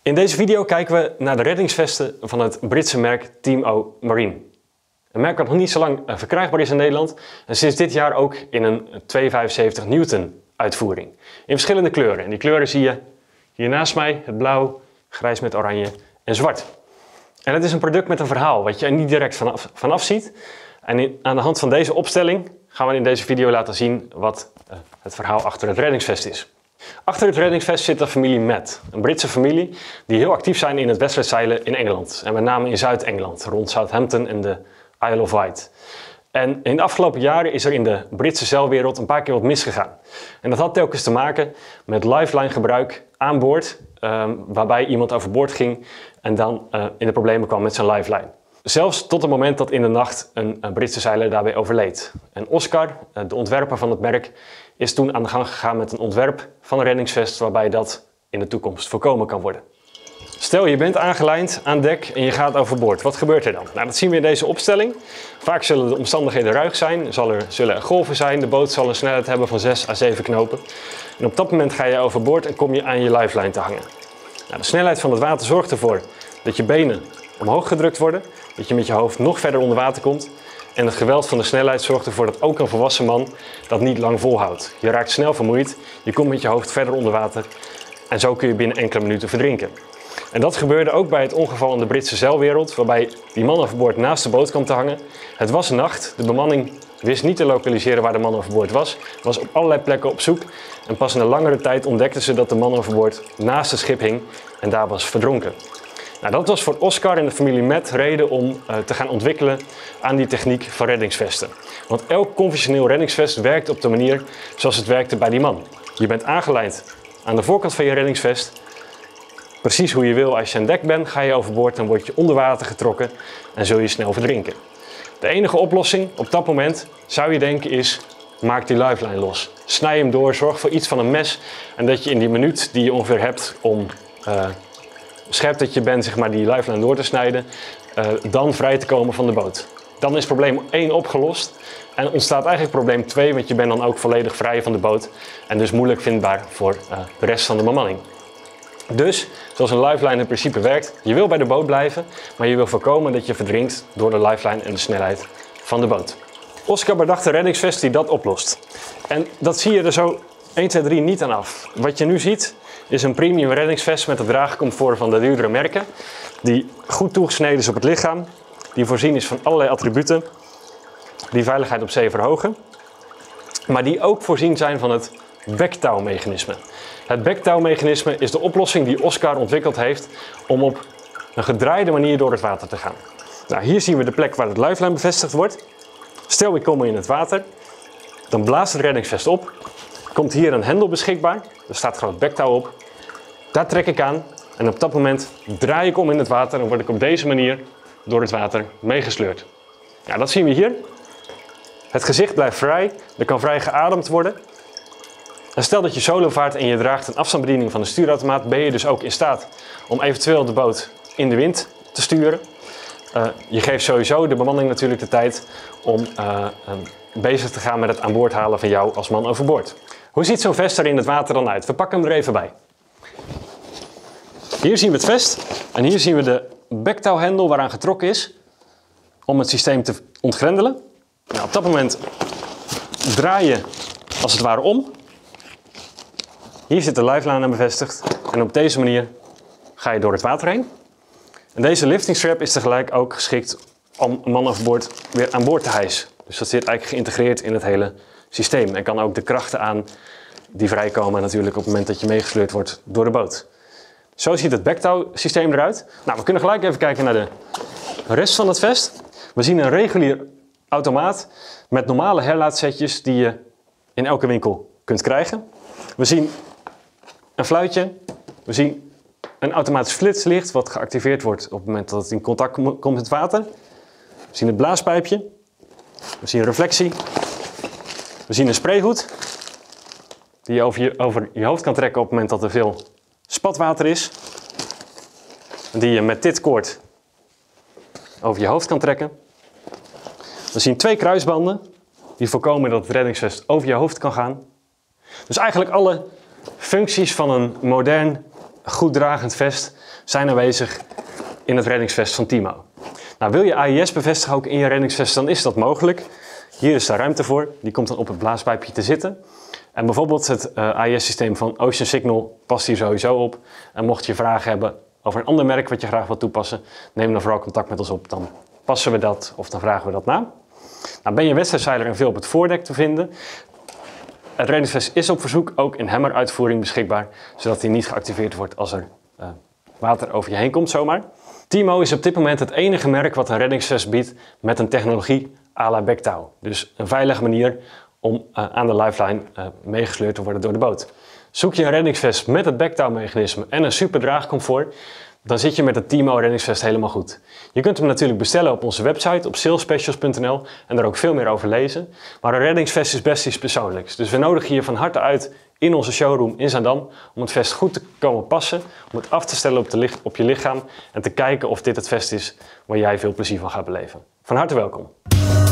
In deze video kijken we naar de reddingsvesten van het Britse merk Team O Marine. Een merk dat nog niet zo lang verkrijgbaar is in Nederland en sinds dit jaar ook in een 275 Newton uitvoering. In verschillende kleuren. En die kleuren zie je hier naast mij, het blauw, grijs met oranje en zwart. En het is een product met een verhaal wat je er niet direct vanaf ziet. En aan de hand van deze opstelling gaan we in deze video laten zien wat het verhaal achter het reddingsvest is. Achter het reddingsvest zit de familie Matt, een Britse familie die heel actief zijn in het wedstrijdzeilen in Engeland. En met name in Zuid-Engeland, rond Southampton en de Isle of Wight. En in de afgelopen jaren is er in de Britse zeilwereld een paar keer wat misgegaan. En dat had telkens te maken met lifeline gebruik aan boord, waarbij iemand overboord ging en dan in de problemen kwam met zijn lifeline. Zelfs tot het moment dat in de nacht een Britse zeiler daarbij overleed. En Oscar, de ontwerper van het merk, is toen aan de gang gegaan met een ontwerp van een reddingsvest waarbij dat in de toekomst voorkomen kan worden. Stel je bent aangelijnd aan dek en je gaat overboord. Wat gebeurt er dan? Nou, dat zien we in deze opstelling. Vaak zullen de omstandigheden ruig zijn, zullen er golven zijn, de boot zal een snelheid hebben van 6 à 7 knopen. En op dat moment ga je overboord en kom je aan je lifeline te hangen. Nou, de snelheid van het water zorgt ervoor dat je benen omhoog gedrukt worden, dat je met je hoofd nog verder onder water komt. En het geweld van de snelheid zorgt ervoor dat ook een volwassen man dat niet lang volhoudt. Je raakt snel vermoeid, je komt met je hoofd verder onder water en zo kun je binnen enkele minuten verdrinken. En dat gebeurde ook bij het ongeval in de Britse zeilwereld, waarbij die man overboord naast de boot kwam te hangen. Het was nacht, de bemanning wist niet te lokaliseren waar de man overboord was op allerlei plekken op zoek. En pas na langere tijd ontdekten ze dat de man overboord naast het schip hing en daar was verdronken. Nou, dat was voor Oscar en de familie Matt reden om te gaan ontwikkelen aan die techniek van reddingsvesten. Want elk conventioneel reddingsvest werkt op de manier zoals het werkte bij die man. Je bent aangelijnd aan de voorkant van je reddingsvest. Precies hoe je wil als je aan dek bent, ga je overboord, dan word je onder water getrokken en zul je snel verdrinken. De enige oplossing op dat moment, zou je denken, is maak die lifeline los. Snij hem door, zorg voor iets van een mes en dat je in die minuut die je ongeveer hebt om scherp dat je bent, zeg maar, die lifeline door te snijden, dan vrij te komen van de boot. Dan is probleem 1 opgelost en ontstaat eigenlijk probleem 2, want je bent dan ook volledig vrij van de boot en dus moeilijk vindbaar voor de rest van de bemanning. Dus, zoals een lifeline in principe werkt, je wil bij de boot blijven, maar je wil voorkomen dat je verdrinkt door de lifeline en de snelheid van de boot. Oscar bedacht een reddingsvest die dat oplost. En dat zie je er zo 1, 2, 3 niet aan af. Wat je nu ziet is een premium reddingsvest met het draagcomfort van de duurdere merken, die goed toegesneden is op het lichaam, die voorzien is van allerlei attributen die veiligheid op zee verhogen, maar die ook voorzien zijn van het bektouwmechanisme. Het bektouwmechanisme is de oplossing die Oscar ontwikkeld heeft om op een gedraaide manier door het water te gaan. Nou, hier zien we de plek waar het lifeline bevestigd wordt. Stel ik kom in het water, dan blaast het reddingsvest op. Komt hier een hendel beschikbaar, er staat groot bektouw op. Daar trek ik aan en op dat moment draai ik om in het water en word ik op deze manier door het water meegesleurd. Ja, dat zien we hier. Het gezicht blijft vrij, er kan vrij geademd worden. En stel dat je solo vaart en je draagt een afstandsbediening van de stuurautomaat, ben je dus ook in staat om eventueel de boot in de wind te sturen. Je geeft sowieso de bemanning natuurlijk de tijd om bezig te gaan met het aan boord halen van jou als man overboord. Hoe ziet zo'n vest er in het water dan uit? We pakken hem er even bij. Hier zien we het vest en hier zien we de bektouwhendel waaraan getrokken is om het systeem te ontgrendelen. Nou, op dat moment draai je als het ware om. Hier zit de lifeline aan bevestigd en op deze manier ga je door het water heen. En deze lifting strap is tegelijk ook geschikt om een man overboord weer aan boord te hijsen. Dus dat zit eigenlijk geïntegreerd in het hele systeem en kan ook de krachten aan die vrijkomen natuurlijk op het moment dat je meegesleurd wordt door de boot. Zo ziet het bektouwsysteem eruit. Nou, we kunnen gelijk even kijken naar de rest van het vest. We zien een regulier automaat met normale herlaatsetjes die je in elke winkel kunt krijgen. We zien een fluitje, we zien een automatisch flitslicht wat geactiveerd wordt op het moment dat het in contact komt met het water. We zien het blaaspijpje, we zien een reflectie, we zien een sprayhoed die je over je hoofd kan trekken op het moment dat er veel spatwater is. Die je met dit koord over je hoofd kan trekken. We zien 2 kruisbanden die voorkomen dat het reddingsvest over je hoofd kan gaan. Dus eigenlijk alle functies van een modern goed dragend vest zijn aanwezig in het reddingsvest van Timo. Nou, wil je AIS bevestigen ook in je reddingsvest, dan is dat mogelijk. Hier is daar ruimte voor. Die komt dan op het blaaspijpje te zitten. En bijvoorbeeld het AIS-systeem van Ocean Signal past hier sowieso op. En mocht je vragen hebben over een ander merk wat je graag wilt toepassen, neem dan vooral contact met ons op. Dan passen we dat of dan vragen we dat na. Nou, ben je wedstrijdzeiler en veel op het voordek te vinden. Het reddingsvest is op verzoek ook in hammer-uitvoering beschikbaar, zodat hij niet geactiveerd wordt als er water over je heen komt zomaar. Timo is op dit moment het enige merk wat een reddingsvest biedt met een technologie à la backtow. Dus een veilige manier om aan de lifeline meegesleurd te worden door de boot. Zoek je een reddingsvest met het backtow-mechanisme en een super draagcomfort, dan zit je met het Timo reddingsvest helemaal goed. Je kunt hem natuurlijk bestellen op onze website op salesspecials.nl en daar ook veel meer over lezen. Maar een reddingsvest is best iets persoonlijks. Dus we nodigen je van harte uit in onze showroom in Zaandam om het vest goed te komen passen, om het af te stellen op je lichaam en te kijken of dit het vest is waar jij veel plezier van gaat beleven. Van harte welkom!